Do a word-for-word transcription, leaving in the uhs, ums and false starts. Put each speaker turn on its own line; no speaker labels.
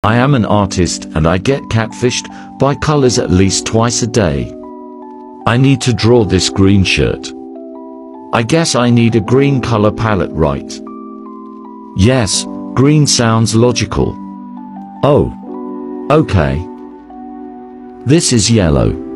I am an artist and I get catfished by colors at least twice a day. I need to draw this green shirt. I guess I need a green color palette, right? Yes, green sounds logical. Oh. Okay. This is yellow.